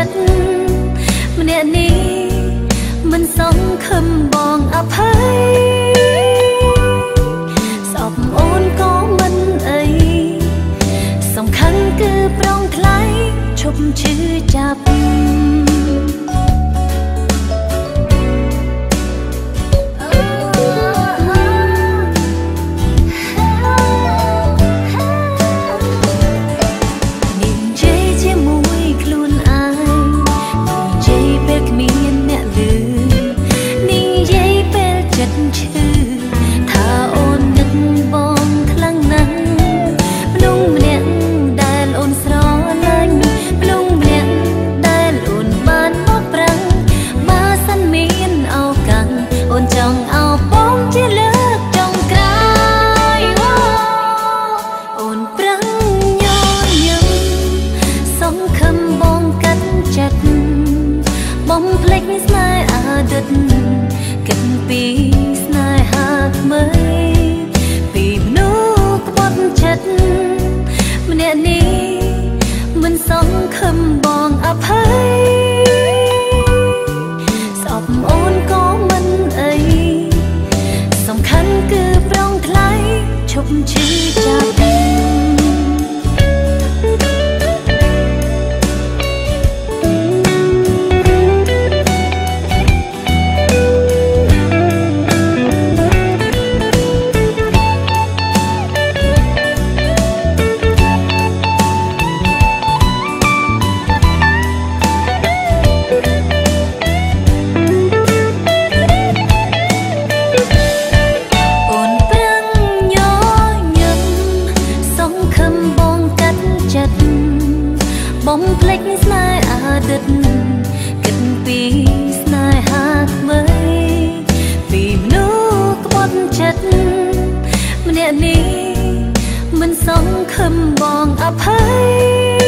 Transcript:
ចិត្តម្នាក់នេះមិនសង្ឃឹមបងអភ័យស្អប់អូនក៏មិនអីសំខាន់គឺប្រងថ្លៃឈប់ឈឺចាប់បំភ្លេចស្នេហ៍អតីតគិតពីស្នេហាថ្មីពីមនុស្សក្បត់ចិត្តម្នាក់នេះមិនសង្ឃឹមបងអភ័យស្អប់អូនក៏មិនអីសំខាន់គឺប្រងថ្លៃឈប់ឈឺចាប់បំភ្លេចស្នេហ៍អតីតគិតពីស្នេហាថ្មីពីមនុស្សក្បត់ចិត្តម្នាក់នេះមិនសង្ឃឹមបងអភ័យ